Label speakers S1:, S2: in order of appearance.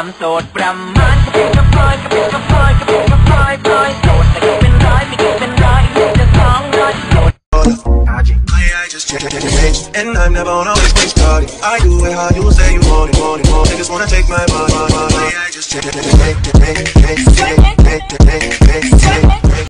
S1: ความโสดประมาณกระเป็นกระพายกระเป็นกระพายกระเป็นกระพายพลอยโสดแต่ก็เป็นร้ายไม่ก็เป็นร้ายจะ200โสด
S2: I just check and I'm never on always waste party. I do it how you say you want it, want it, want it. Niggas wanna take my money. I just check